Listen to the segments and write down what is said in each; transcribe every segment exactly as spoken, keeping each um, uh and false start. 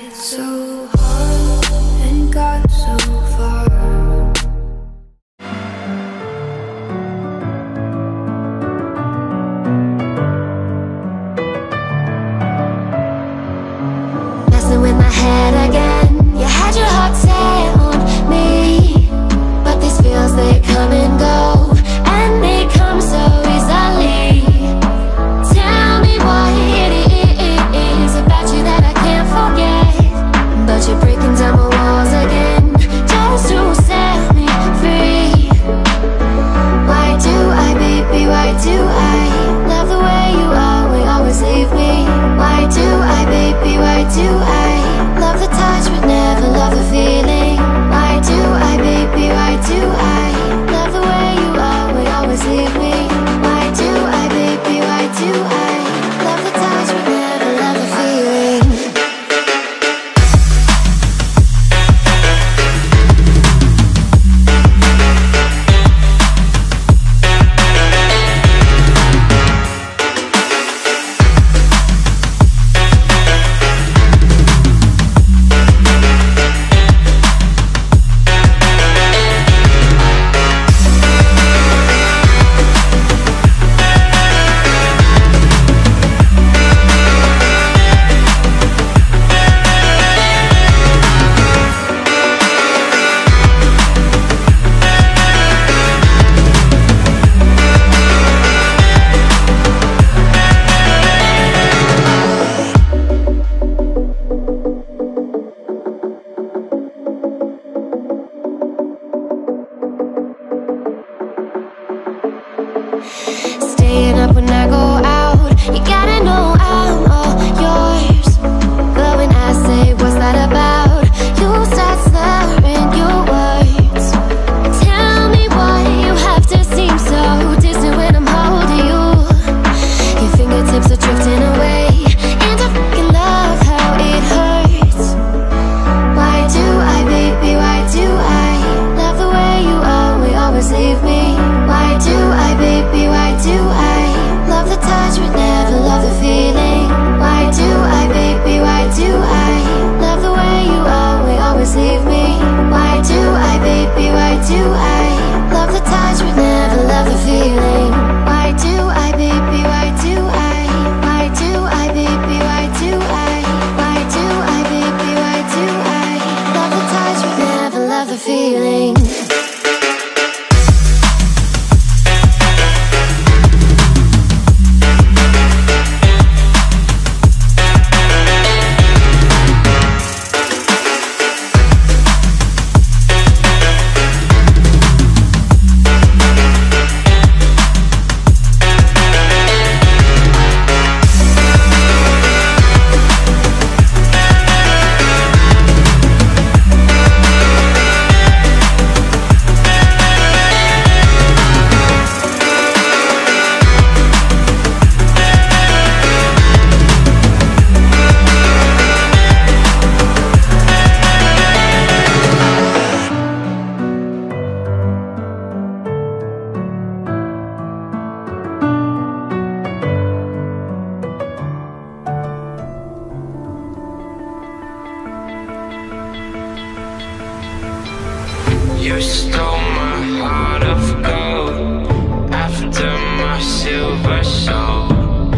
You stole my heart of gold after my silver soul.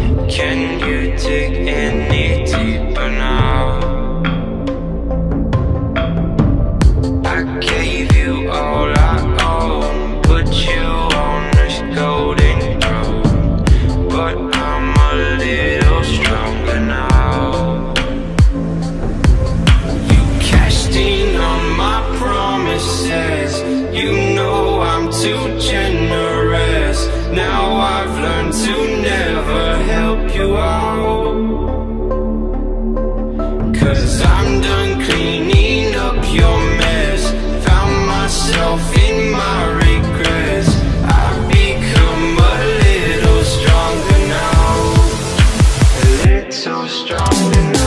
Can you dig any deeper now? I gave you all I own, put you on this golden throne, but I'm a little stronger now. You cashed in on my promises, you know I'm too generous. Now I've learned to never help you out, 'cause I'm done cleaning up your mess. Found myself in my regrets. I've become a little stronger now, a little stronger now.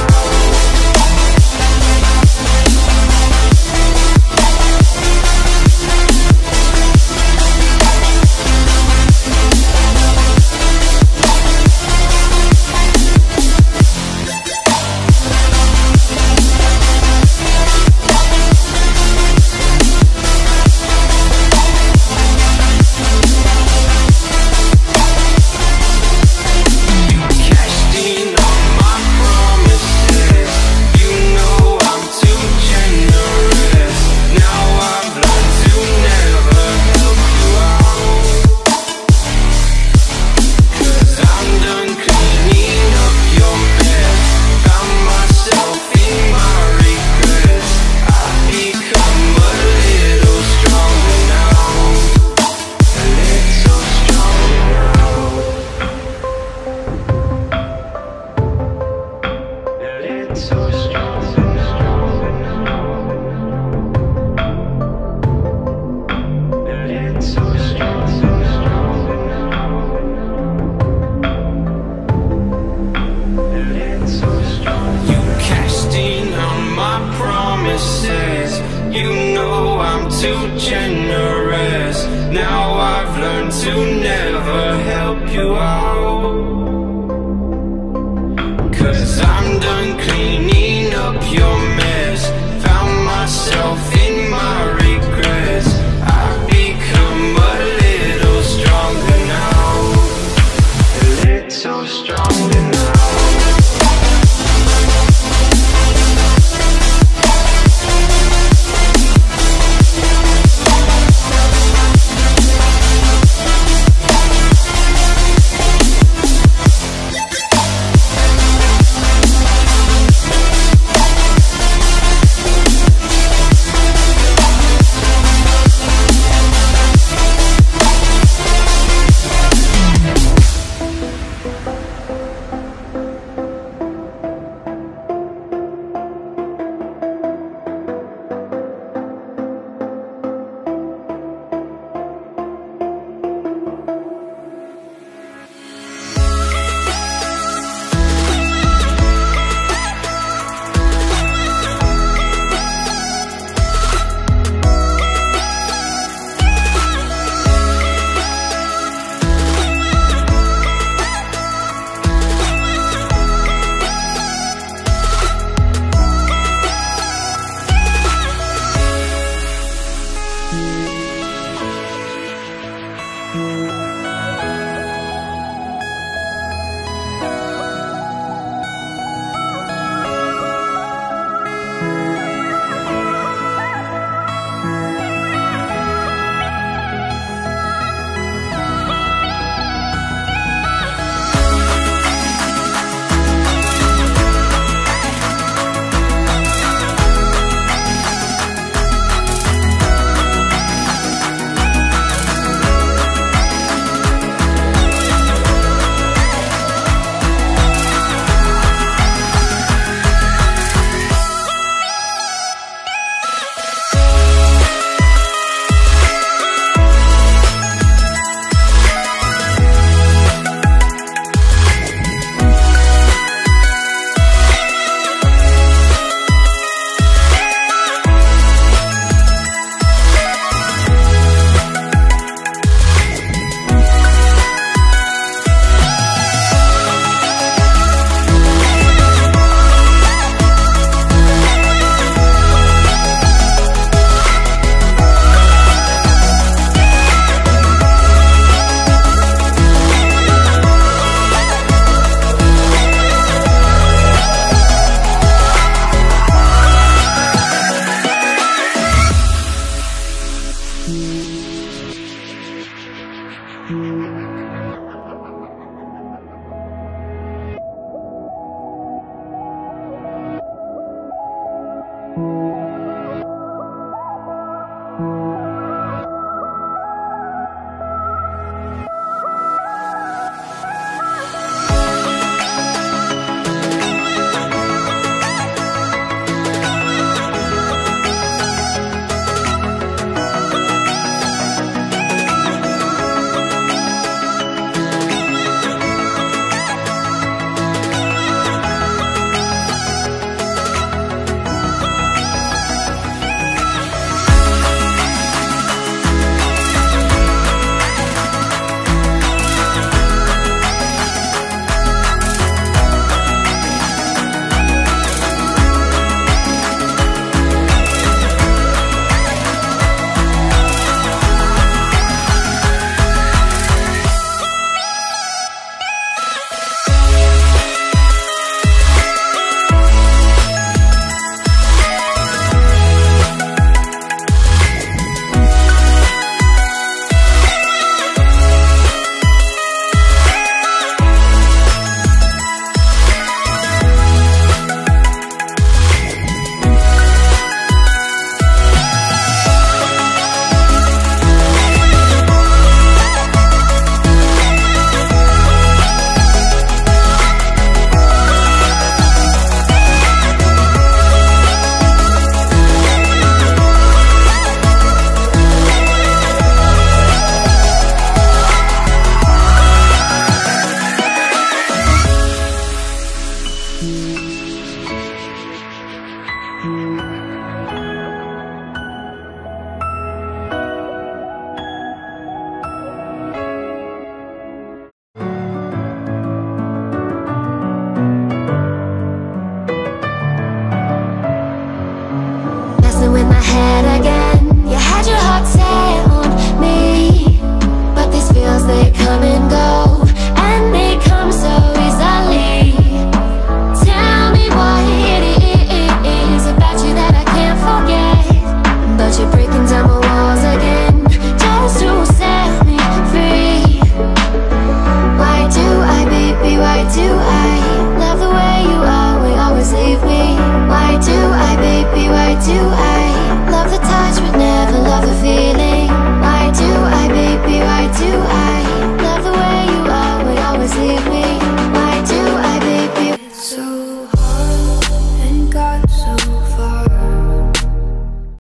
Messing with my head again. You had your heart set on me, but these feels, they come and go, and they come so easily. Tell me what it is about you that I can't forget, but you're breaking down my walls again, just to set me free. Why do I, baby, why do I love the way you are, we always leave me? Why do I, baby, why do I